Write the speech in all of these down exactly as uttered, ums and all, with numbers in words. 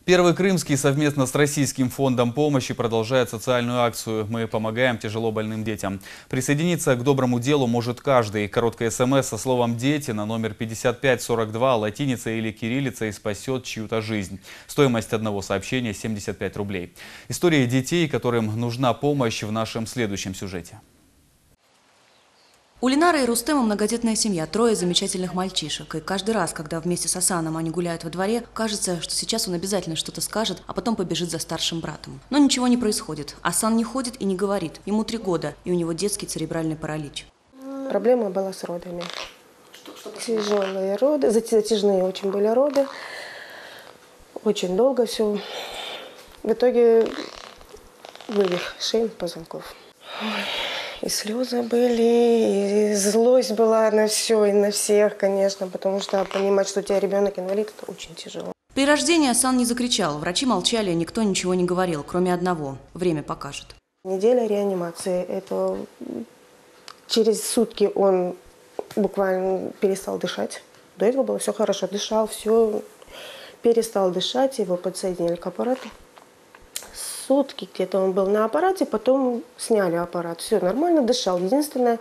Первый Крымский совместно с Российским фондом помощи продолжает социальную акцию «Мы помогаем тяжело больным детям». Присоединиться к доброму делу может каждый. Короткое смс со словом «Дети» на номер пятьдесят пять сорок два латиницей или кириллицей спасет чью-то жизнь. Стоимость одного сообщения – семьдесят пять рублей. Истории детей, которым нужна помощь, в нашем следующем сюжете. У Ленары и Рустема многодетная семья, трое замечательных мальчишек. И каждый раз, когда вместе с Асаном они гуляют во дворе, кажется, что сейчас он обязательно что-то скажет, а потом побежит за старшим братом. Но ничего не происходит. Асан не ходит и не говорит. Ему три года, и у него детский церебральный паралич. Проблема была с родами. Тяжелые роды, затяжные очень были роды. Очень долго все. В итоге вывих шейных позвонков. И слезы были, и злость была на все, и на всех, конечно, потому что понимать, что у тебя ребенок инвалид, это очень тяжело. При рождении Асан не закричал, врачи молчали, никто ничего не говорил, кроме одного – время покажет. Неделя реанимации, это через сутки он буквально перестал дышать. До этого было все хорошо, дышал, все, перестал дышать, его подсоединили к аппарату. Сутки где-то он был на аппарате, потом сняли аппарат. Все, нормально дышал. Единственное,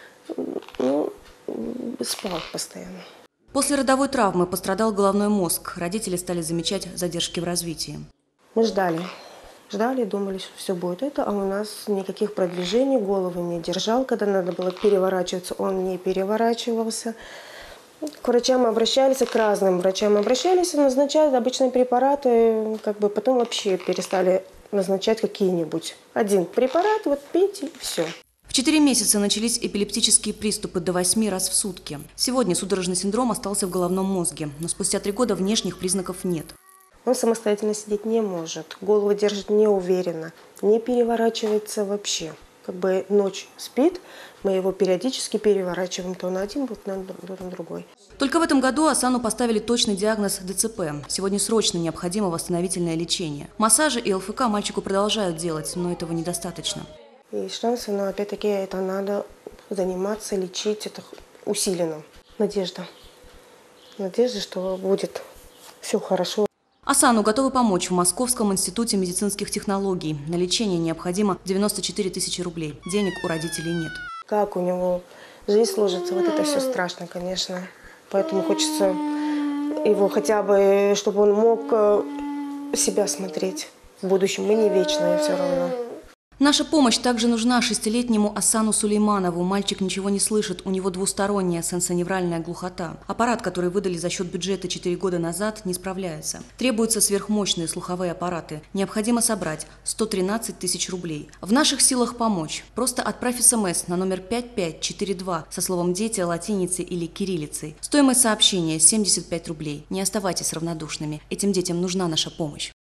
ну, спал постоянно. После родовой травмы пострадал головной мозг. Родители стали замечать задержки в развитии. Мы ждали. Ждали, думали, что все будет это, а у нас никаких продвижений, голову не держал. Когда надо было переворачиваться, он не переворачивался. К врачам обращались, к разным врачам обращались, назначают обычные препараты, как бы потом вообще перестали назначать какие-нибудь. Один препарат, вот пейте, и все. В четыре месяца начались эпилептические приступы до восьми раз в сутки. Сегодня судорожный синдром остался в головном мозге, но спустя три года внешних признаков нет. Он самостоятельно сидеть не может, голову держит неуверенно, не переворачивается вообще. Как бы ночь спит, мы его периодически переворачиваем то на один, то на другой. Только в этом году Асану поставили точный диагноз ДЦП. Сегодня срочно необходимо восстановительное лечение. Массажи и ЛФК мальчику продолжают делать, но этого недостаточно. Есть шансы, но опять-таки это надо заниматься, лечить, это усиленно. Надежда. Надежда, что будет все хорошо. Асану готовы помочь в Московском институте медицинских технологий. На лечение необходимо девяносто четыре тысячи рублей. Денег у родителей нет. Как у него жизнь сложится, вот это все страшно, конечно. Поэтому хочется его хотя бы, чтобы он мог себя смотреть в будущем. Мы не вечные все равно. Наша помощь также нужна шестилетнему Асану Сулейманову. Мальчик ничего не слышит, у него двусторонняя сенсоневральная глухота. Аппарат, который выдали за счет бюджета четыре года назад, не справляется. Требуются сверхмощные слуховые аппараты. Необходимо собрать сто тринадцать тысяч рублей. В наших силах помочь. Просто отправь смс на номер пять пять четыре два со словом «Дети» латиницей или кириллицей. Стоимость сообщения – семьдесят пять рублей. Не оставайтесь равнодушными. Этим детям нужна наша помощь.